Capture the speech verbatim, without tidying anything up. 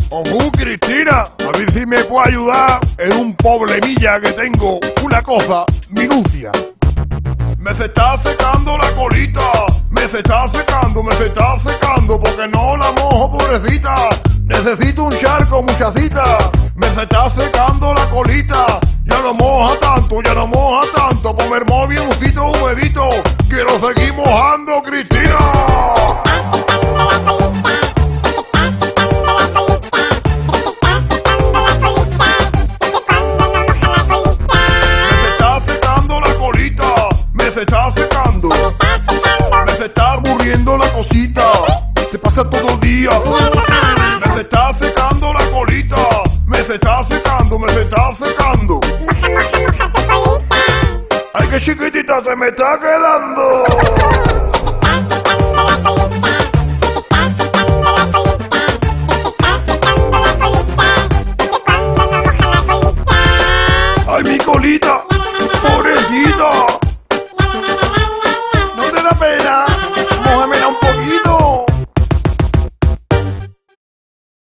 Ojú, Cristina, a ver si me puede ayudar en un problemilla que tengo, una cosa minucia. Me se está secando la colita, me se está secando, me se está secando, porque no la mojo, pobrecita. Necesito un charco, muchachita, me se está secando la colita. Ya no moja tanto, ya no moja tanto, pues me hermó bien un sitio humedito. Quiero seguir mojando, Cristina. Se está secando, me se está muriendo la cosita, se pasa todo el día, me se está secando la colita, me se está secando, me se está secando. Ay, qué chiquitita se me está quedando.